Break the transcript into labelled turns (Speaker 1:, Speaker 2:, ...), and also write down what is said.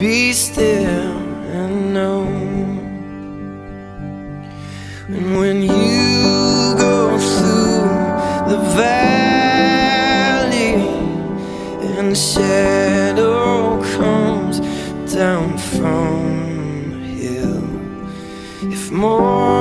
Speaker 1: Be still and know. And when you go through the valley and the shadow comes down from the hill, if more